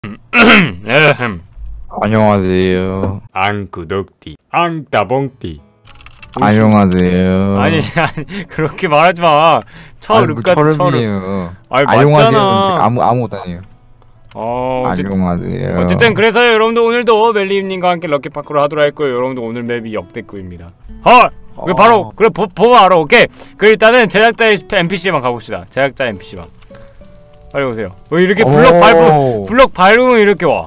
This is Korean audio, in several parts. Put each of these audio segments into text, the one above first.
안녕하세요. 앙구덕띠 앙따봉띠. 안녕하세요. 아니 그렇게 말하지마. 철읍 같은 철읍. 아니 맞잖아. 아무것도 아니에요. 안녕하세요. 어쨌든 그래서 여러분들 오늘도 멜리님과 함께 럭키파크를 하도록 할 거예요. 여러분들 오늘 맵이 역대급입니다. 왜 바로 그래 보면 알아. 오케이. 그 일단은 제작자의 NPC만 가봅시다. 제작자 NPC만 빨리 오세요. 이렇게 블럭 밟으면 이렇게 와.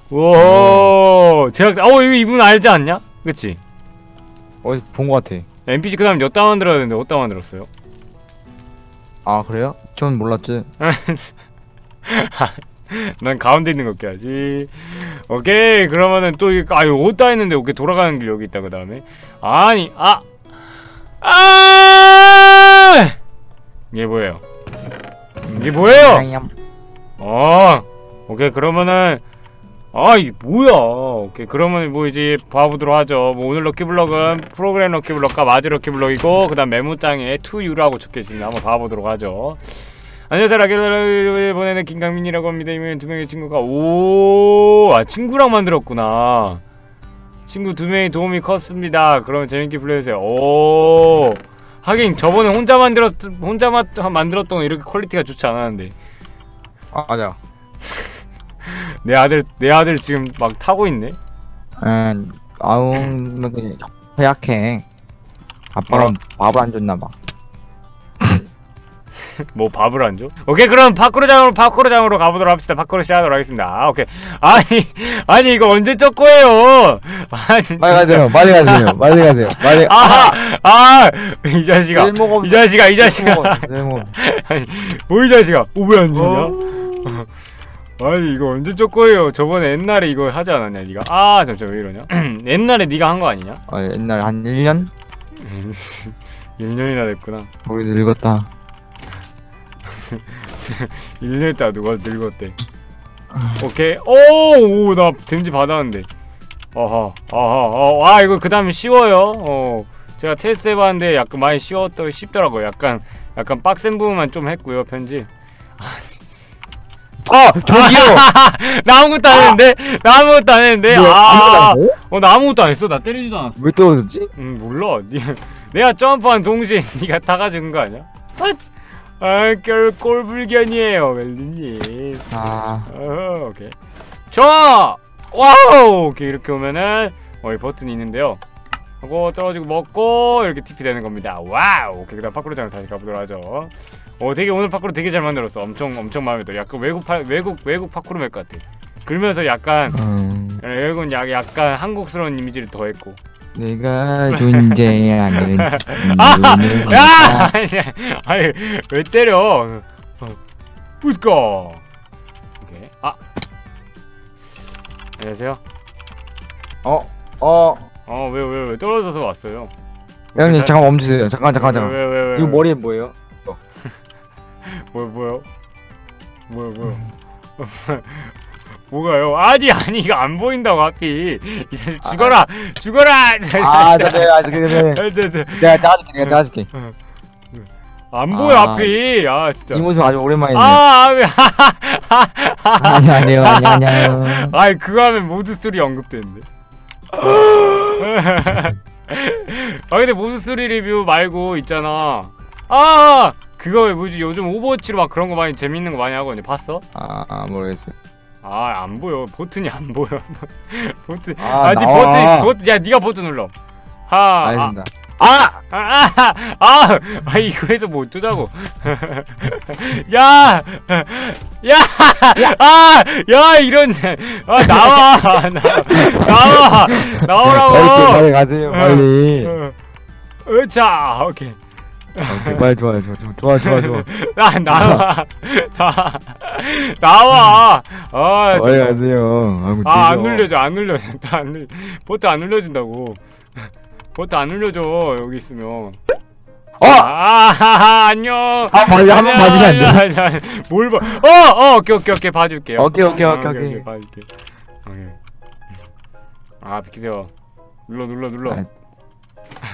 오 제작자 이분 알지 않냐? 그치? 어디서 본 것 같아. NPC 그 다음 몇 단 만들어야 되는데 어디다 만들었어요? 아 그래요? 전 몰랐지. 난 가운데 있는 거 껴야지. 오케이 그러면은 또 이거 어디다 했는데 오케이 돌아가는 길 여기 있다. 그 다음에 아니 이게 뭐예요? 이게 뭐예요? 오케이 그러면은 이게 뭐야? 오케이 그러면 뭐 이제 봐보도록 하죠. 뭐 오늘 럭키블럭은 프로그램 럭키블럭과 마지 럭키블럭이고 그 다음 메모장에 2U라고 적혀있습니다. 한번 봐보도록 하죠. 안녕하세요. 락키블럭을 보내는 김강민이라고 합니다. 이면 두 명의 친구가 친구랑 만들었구나. 친구 두 명의 도움이 컸습니다. 그럼 재밌게 플레이해주세요. 하긴 저번에 혼자 만들었던 건 이렇게 퀄리티가 좋지 않았는데. 맞아. 내 아들 지금 막 타고 있네. 허약해. 아빠랑 밥을 안 줬나봐. 뭐 밥을 안 줘? 오케이 그럼 파쿠르장으로 가보도록 합시다. 파쿠르 시작하도록 하겠습니다. 오케이. 아니 이거 언제 적 거예요? 빨리 가세요. 이 자식아. 아니 뭐 이 자식아. 왜 안 주냐? 아니 이거 언제 적 거예요? 저번에 옛날에 이거 하지 않았냐 니가? 잠시만 왜 이러냐? 옛날에 니가 한 거 아니냐? 옛날에 한 1년? 1년이나 됐구나. 우리 늙었다. 1년 있다 누가 늙었대. 오케이. 나 댐지 받았는데. 이거 그 다음에 쉬워요. 제가 테스트 해봤는데 약간 많이 쉽더라고요. 약간 빡센 부분만 좀 했고요. 편집. 저기요! 나 아무것도 안 했는데? 나 아무것도 안 했는데? 나 아무것도 안 했어. 나 때리지도 않았어. 왜 떨어졌지? 몰라. 내가 점프한 동시에 니가 타가지고 거 아니야? 꼴불견이에요, 멜리님. 오케이. 좋아! 와우! 오케이, 이렇게 오면은, 이 버튼이 있는데요. 하고, 떨어지고 먹고, 이렇게 TP 되는 겁니다. 와우! 오케이, 그 다음 파쿠르장을 다시 가보도록 하죠. 오늘 파쿠르 되게 잘 만들었어. 엄청 마음에 들어. 약간 외국 파쿠르 맵 같아. 그러면서 약간, 외국은 약간 한국스러운 이미지를 더했고. 내가 존재하는 아니 왜 때려? 뿌까. 오케이. 안녕하세요. 왜 떨어져서 왔어요? 형님 잠깐 멈추세요. 잠깐. 왜? 이거 머리에 뭐예요? 뭐요? 뭐가요? 아니 이거 안 보인다고 하필. 이 자식 죽어라. 내가 짜줄게. 안 보여 하필. 진짜. 이 모습 아주 오랜만이네. 안녕. 그거 하면 모드 3 언급되는데. 근데 모드 3 리뷰 말고 있잖아. 그거 뭐지? 요즘 오버워치로 막 그런 거 많이 재밌는 거 많이 하거든요. 봤어? 모르겠어요. 안 보여. 버튼이 안 보여. 버튼. 버튼. 야, 니가 버튼 눌러. 알겠습니다. 이거에서 뭐 어쩌자고. 이런. 나오라고. 빨리 가세요, 빨리. 자, 오케이. 빨리 좋아. 나와. 빨리 가세요. 안 눌려져. 버튼 안 눌려진다고. 버튼 안 눌려져. 여기 있으면. 안녕. 한번 봐주면 안 돼? 뭘 봐? 오케이 봐줄게요. 오케이. 봐줄게. 비키세요. 눌러.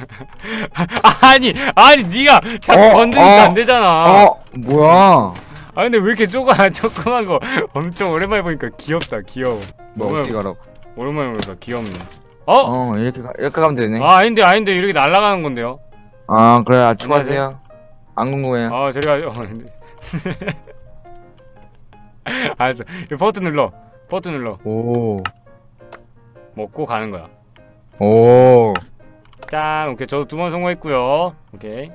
아니 니가 자꾸 건드니까 안 되잖아. 뭐야? 아 근데 왜 이렇게 조그만 거 엄청 오랜만에 보니까 귀엽다. 귀여워. 뭐 어떻게 가라고? 오랜만에 보니까 귀엽네. 이렇게 가면 되네. 아 아닌데 이렇게 날아가는 건데요. 아 그래 추가하세요. 안 궁금해요. 아 저리 가죠. 알았어. 버튼 눌러. 오. 먹고 가는 거야. 오. 짠. 오케이. 저도 2번 성공했고요. 오케이.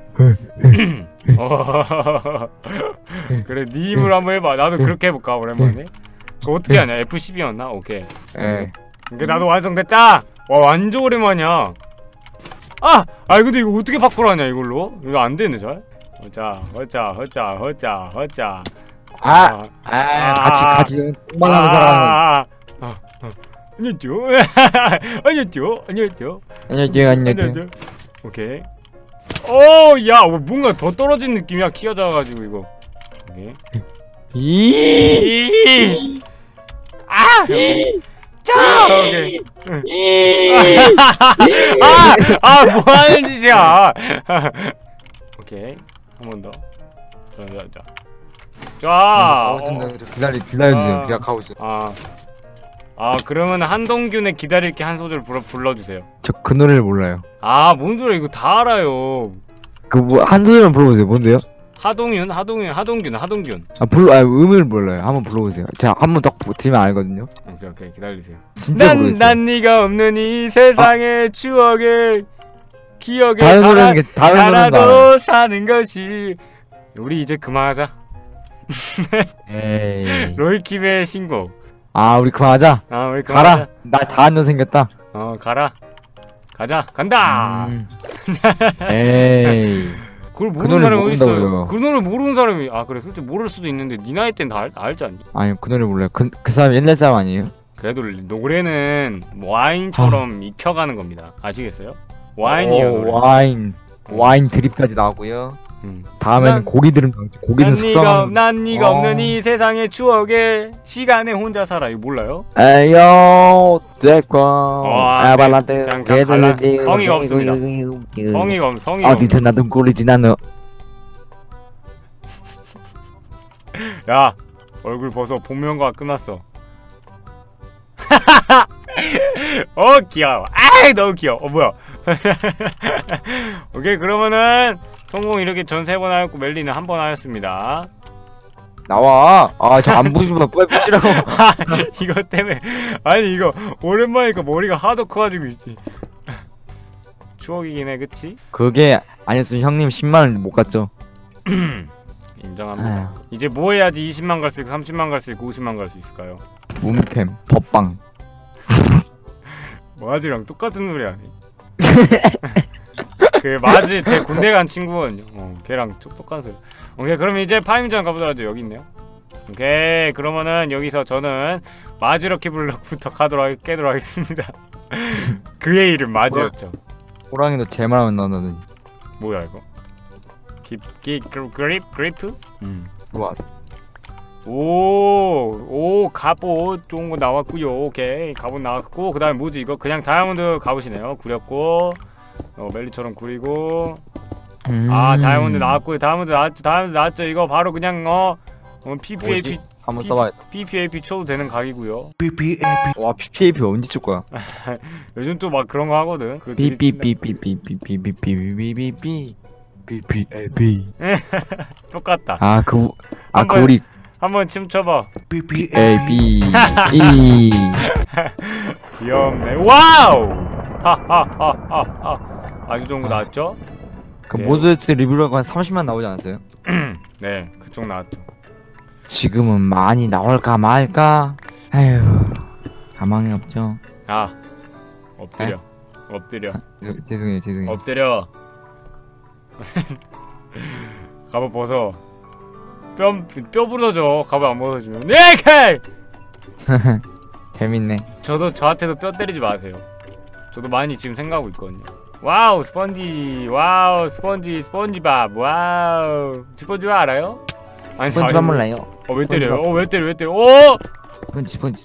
그래 네 힘으로 한번 해봐. 나도 그렇게 해볼까 오랜만에. 그거 어떻게 하냐? F10이었나? 오케이. 예. 오케이 나도 완성됐다. 와 완전 오랜만이야. 근데 이거 어떻게 바꾸러 하냐 이걸로? 이거 안 되네 잘. 허짜. 같이 똥방하는 사람. 안녕하세요. 오케이. 야, 뭔가 더 떨어진 느낌이야. 키가 작아가지고 이거. 오케이. 오케이. 뭐 하는 짓이야? 오케이. 한 번 더. 자. 기다려주세요. 제가 가고 있어요. 그러면 한동균의 기다릴게 한 소절 불러주세요. 저 그 노래를 몰라요. 뭔 소리야? 이거 다 알아요. 한 소절만 불러보세요. 뭔데요? 하동균. 음을 몰라요. 한번 불러보세요. 제가 한번 딱 들으면 알거든요. 오케이 기다리세요. 진짜 모르겠어요. 난 네가 없는 이 세상의 추억에 기억에 살아도 사는 것이. 우리 이제 그만하자. 에이. 로이킴의 신곡. 우리 그만하자. 우리 그만하자. 가라. 나 다 안 년 생겼다. 가라. 간다. 에이. 그걸 모르는 사람이 어디 있어요? 모른다고요. 그 노래 모르는 사람이 그래 솔직히 모를 수도 있는데 네 나이 땐 다 알지 않니? 아니 그 노래 몰라요. 그 사람 옛날 사람 아니에요? 그래도 노래는 와인처럼 익혀가는 겁니다. 아시겠어요? 와인이에요. 노래. 와인 드립까지 나오고요. 다음에는 고기들은 숙성하는. 난 네가 없는 이 세상의 추억에 시간에 혼자 살아. 이거 몰라요? 에요 데과 에발란테 성의가 없습니다. 성의가 어디서 나도 꼴리지 나는. 야 얼굴 벗어. 본명과 끝났어. 귀여워. 너무 귀여워. 뭐야. 오케이 그러면은 성공 이렇게 전 3번 하였고 멜리는 1번 하였습니다. 나와. 저 안 부시면 빨리 부시라고. 이거 때문에 이거 오랜만이니까 머리가 하도 커가지고 있지. 추억이긴 해 그치? 그게 아니었으면 형님 10만원 못 갔죠. 인정합니다. 이제 뭐 해야지 20만 갈 수 있고 30만 갈 수 있고 50만 갈 수 있을까요? 몸캠 법방. 마지랑 똑같은 소리 하네. 그 마지 제 군대 간 친구거든요. 걔랑 똑똑한 소리. 오케이 그럼 이제 파임전 가보더라도 여기 있네요. 오케이 그러면은 여기서 저는 마지 럭키블럭부터 깨도록 하겠습니다. 그의 이름 마지였죠. 호랑이도 제 말하면 나는. 뭐야 이거? 그리프? 와. 오 갑옷 좋은 거 나왔고요. 오케이 갑옷 나왔고 그 다음에 뭐지 이거? 그냥 다이아몬드 갑옷이네요. 구렸고 멜리처럼 구리고 다이아몬드 나왔고 다이아몬드 나왔죠. 이거 바로 그냥 PPAP 한번 써봐야겠다. PPAP 쳐도 되는 각이고요. 와 PPAP 언제 칠 거야? 요즘 또 막 그런 거 하거든. PPAP 똑같다. 우리 한번 춤춰봐. PPAP 귀엽네. 와우! 하하하하하. 아주 좋은 거 나왔죠? 그 모드스 리뷰라고 한 30만 나오지 않았어요? 네, 그쪽 나왔죠. 지금은 많이 나올까 말까? 아휴, 가망이 없죠. 엎드려. 죄송해요. 엎드려. 갑옷 벗어. 뼈 부러져. 갑옷 안 벗어주면. 네! 재밌네. 저한테도 뼈 때리지 마세요. 저도 많이 지금 생각하고 있거든요. 와우 스펀지. 와우 스펀지밥. 와우 스펀지밥 알아요? 스펀지밥 몰라요. 왜 때려요? 왜 때려? 스펀지.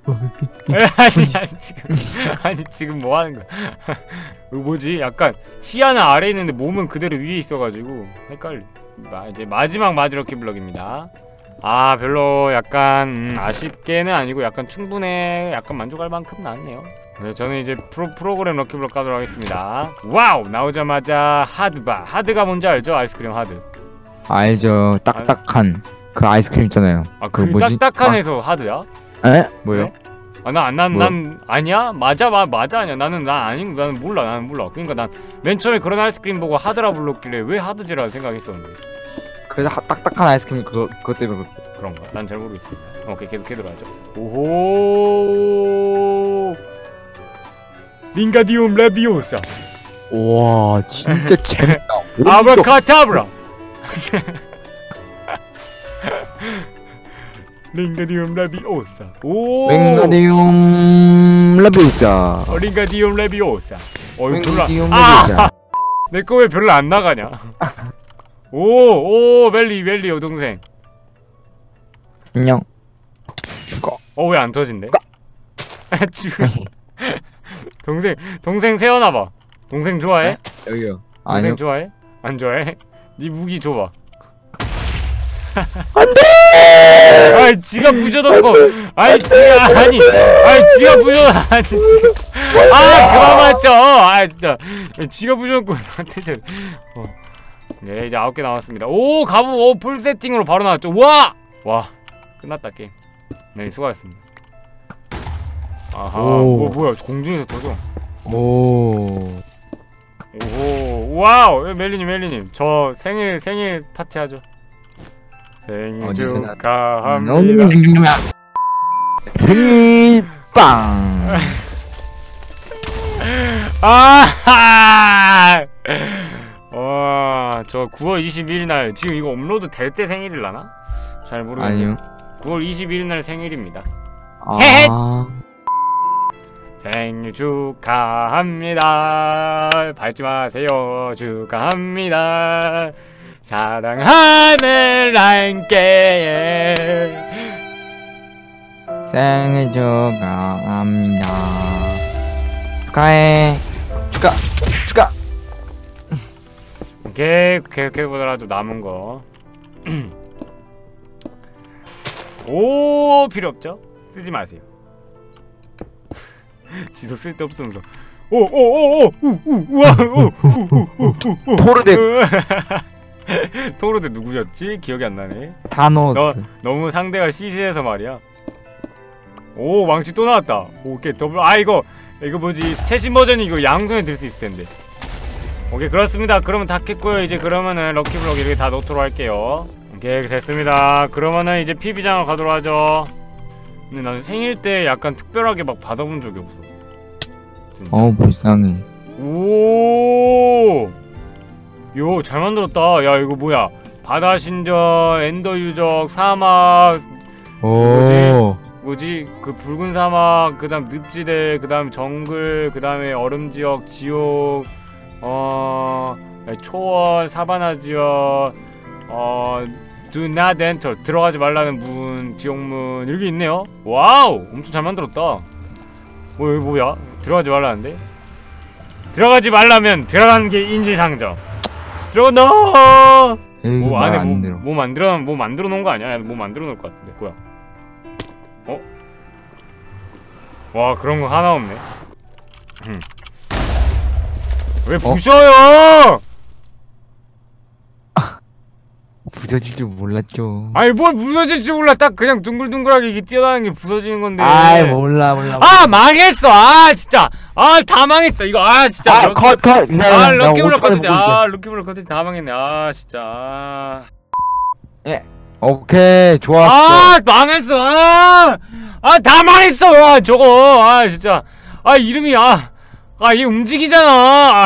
지금 뭐 하는 거야? 이거 뭐지? 약간 시야는 아래에 있는데 몸은 그대로 위에 있어가지고 헷갈려. 이제 마지막 마지럭키 블럭입니다. 아 별로 약간 아쉽게는 아니고 약간 충분해 약간 만족할 만큼 나왔네요. 네, 저는 이제 프로그램 럭키블럭 가도록 하겠습니다. 와우! 나오자마자 하드바. 하드가 뭔지 알죠? 아이스크림 하드. 알죠. 딱딱한 그 아이스크림 있잖아요. 아 그 뭐지? 딱딱한에서 하드야? 에? 뭐요? 네? 난 아니야? 맞아 아니야. 나는 몰라. 그러니까 난 맨 처음에 그런 아이스크림 보고 하드라 불렀길래 왜 하드지라는 생각했었는데. 그래서 딱딱한 아이스크림 그것 때문에 그런가? 난 잘 모르겠습니다. 오케이 계속 들어가죠. 오호. 링가디움 레비오사. 와 진짜 재밌다. 아브라카타브라. 링가디움 레비오사. 오. 윙가디움 레비오사. 링가디움 레비오사. 이거 별로 윙가디움 레비오사. 내 거 왜 별로 안 나가냐? 오 멜리 여동생. 안녕. 죽어. 왜 안 터진대? 죽어. 동생 세워놔봐. 동생 좋아해? 여기요. 동생 아니요. 좋아해? 안 좋아해? 네 무기 줘봐. 안돼. 아이 지가 부셔놓고 지가 부셔 그만 맞죠. 진짜 지가 부셔놓고 나한테 네 이제 9개 남았습니다. 오 갑옷 풀 세팅으로 바로 나왔죠. 와 끝났다 게임. 네 수고하셨습니다. 아하 뭐야 공중에서 터져. 오. 오호 와우 멜리님 저 생일 파티 하죠. 생일 축하합니다. 생일 빵. 저 9월 21일 날 지금 이거 업로드 될 때 생일일라나? 잘 모르겠네요. 아니요. 9월 21일 날 생일입니다. 생일 축하합니다. 밟지 마세요. 축하합니다. 사랑하는 라인께 생일 축하합니다. 축하해. 축하. 오케이 계속해보더라도 남은거 오 필요없죠? 쓰지마세요. 지도 쓸데없으면서 토르데. 토르데 누구였지? 기억이 안나네. 타노스. 너무 상대가 시시해서 말이야. 오 망치 또 나왔다. 오케이 더블. 이거 뭐지 최신 버전이 이거 양손에 들 수 있을텐데. 오케이 그렇습니다. 그러면 다 캤고요. 이제 그러면은 럭키블럭 이렇게 다 넣도록 할게요. 오케이 됐습니다. 그러면은 이제 PB장을 가도록 하죠. 근데 나는 생일 때 약간 특별하게 막 받아본 적이 없어 진짜. 불쌍해. 오 요 잘 만들었다. 야 이거 뭐야 바다 신전, 엔더 유적, 사막 뭐지 그 붉은 사막, 그 다음 늪지대, 그 다음 정글, 그 다음에 얼음지역, 지옥, 초원, 사바나 지역, Do not enter 들어가지 말라는 문, 지옥문 이렇게 있네요. 와우 엄청 잘 만들었다. 여기 뭐야 들어가지 말라는데? 들어가지 말라면 들어가는 게 인지상정. 들어간다. 뭐 안에 뭐 만들어 놓은 거 아니야? 뭐 만들어 놓을 것 같은데. 뭐야? 와 그런 거 하나 없네. 왜 부셔요? 부서질 줄 몰랐죠. 아니 뭘 부서질 줄 몰라. 딱 그냥 둥글둥글하게 이게 뛰어나는 게 부서지는 건데. 몰라. 망했어. 진짜. 다 망했어. 이거 진짜. 컷. 럭키블럭 컨텐츠. 럭키블럭 컨텐츠 다 망했네. 진짜. 예. 오케이 좋았어. 망했어. 다 망했어. 저거. 진짜. 이름이 얘 움직이잖아.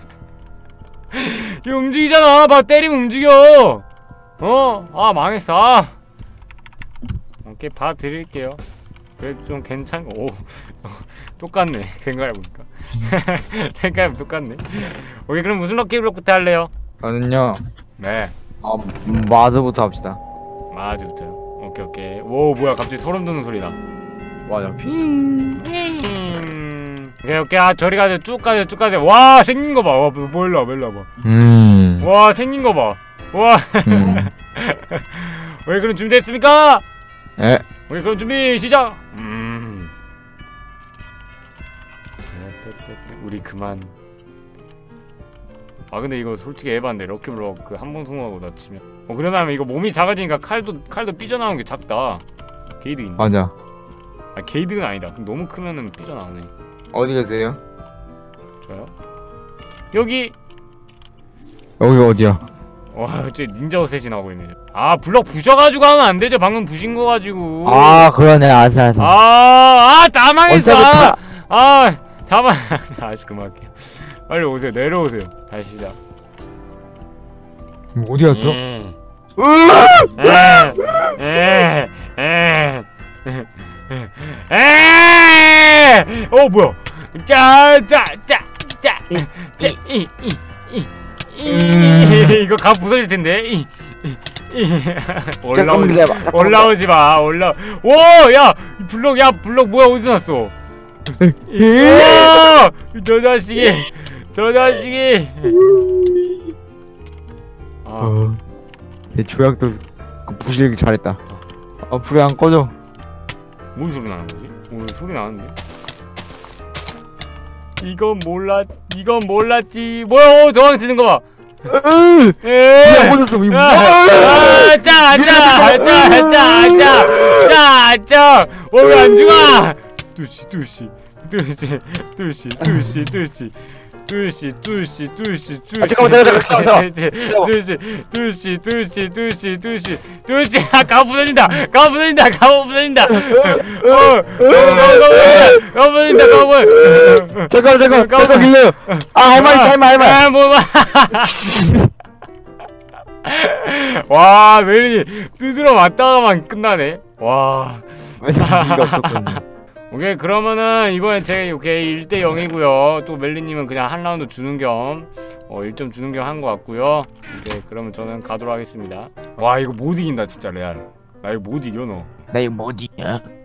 얘 움직이잖아. 봐 때리면 움직여. 망했어. 오케이 봐드릴게요. 그래도 좀 괜찮고. 똑같네 생각해보니까. 생각해보면 똑같네. 오케이 그럼 무슨 럭키블럭부터 할래요? 저는요 네 마즈부터 합시다. 마즈부터요? 오케이 오 뭐야 갑자기 소름 돋는 소리 나. 맞아. 오케이 저리 가자. 쭉 가자. 와 생긴 거 봐. 와 몰라 봐. 와 생긴 거 봐. 와 오케이 그럼 준비됐습니까? 예. 오케이 그럼 준비 시작. 우리 그만. 아 근데 이거 솔직히 에반데 럭키블럭 그 한 번 성공하고 나 치면 그러면 이거 몸이 작아지니까 칼도 삐져나오는 게 작다. 게이득인데. 맞아. 아 게이득은 아니다. 그럼 너무 크면은 삐져나오네. 어디 계세요? 저요? 여기. 여기 어디야? 와, 저 닌자 어쌔신 하고 있네. 아, 블럭 부셔가지고 하면 안 되죠. 방금 부신 거 가지고. 아 그러네. 알았어. 다 망했어. 다 망. 아직 그만할게요. 빨리 오세요. 내려오세요. 다시 시작. 어디 갔어? 뭐야? 이거 가 부서질 텐데. 올라오지 마. 야, 블럭 뭐야? 어디서 났어? 저 자식이. 내 조약도 부실기 잘했다. 불이 안 꺼져. 뭔 소리 나는 거지? 오늘 소리 나는데. 이건 몰랐지. 뭐야? 저항 치는 거 봐. 불이 꺼졌어. 왜 안 죽어? 뚜시. 가 부서진다. 잠깐 길래요. 할말. 뭐 와, 멜린이 뚜드러 맞다가만 끝나네. 와. 리가 없었거든요. 오케이 그러면은 이번엔 제가 오케이 1대 0이고요. 또 멜리님은 그냥 한 라운드 주는 겸 1점 주는 겸 한 것 같고요. 오케이 그러면 저는 가도록 하겠습니다. 와 이거 못 이긴다 진짜 레알. 나 이거 못 이겨 너. 나 이거 못 이겨.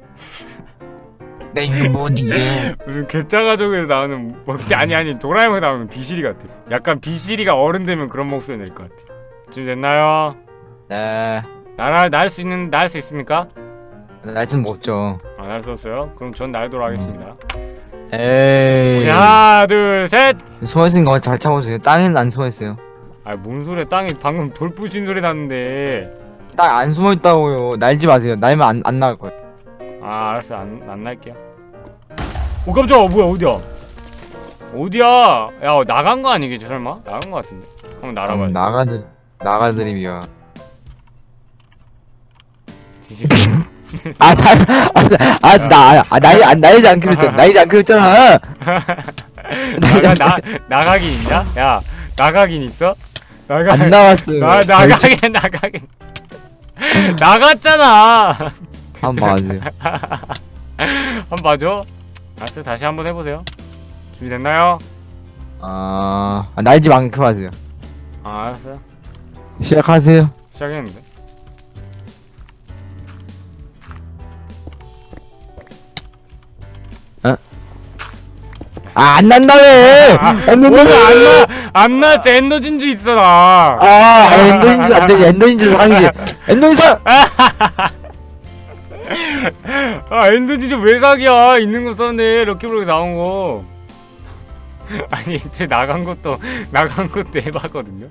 나 이거 못 이겨. 무슨 개짜가족에서 나오는 아니 도라에몽에 나오는 비실이 같아. 약간 비실이가 어른 되면 그런 목소리 낼 것 같아. 준비됐나요? 네. 날 수 있습니까? 날 수는 없죠. 날 수 없어요? 그럼 전 날도록 하겠습니다. 에이. 하나 둘 셋. 숨어있는 거 잘 참아주세요. 땅에는 안 숨어있어요. 뭔 소리야. 땅에 방금 돌 부신 소리 났는데. 땅 안 숨어있다고요. 날지 마세요. 날면 안 나갈 거예요. 알았어. 안 날게요. 오 깜짝아. 뭐야 어디야? 야 나간 거 아니겠지 설마? 나간 거 같은데. 한번 날아봐. 나가드림이야. 지식. 날지 않기로 했잖아. 나가긴 있냐? 야 나가긴 있어? 안 나왔어요. 나가긴 나갔잖아. 한번 봐주세요. 한번 봐줘. 알았어. 다시 한번 해보세요. 준비됐나요? 날지 않기로 하세요. 알았어요. 시작하세요. 시작했는데. 안 난다며! 안 나왔어. 엔더진주 있어 나. 엔더진주 안 되지. 엔더진주 상이지. 엔더진주 상! 엔더진주 왜 사기야? 있는 거 썼네. 럭키블럭에 나온 거. 아니 쟤 나간 것도 해봤거든요.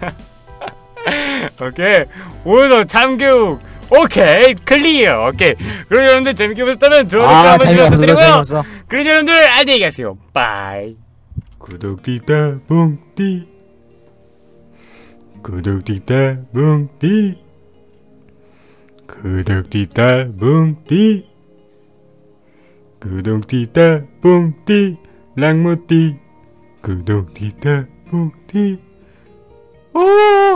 오케이 오늘도 참교육 오케이 클리어. 오케이 그럼 여러분들 재밌게 보셨다면 좋아요 한 번씩 부탁드리고요. 그럼 여러분들 안녕히 가세요. 빠이. 구독 띠따 뭉띠 구독 띠따 뭉띠 구독 띠따 뭉띠 구독 띠따 뭉띠 랑모띠 구독 띠따 뭉띠 오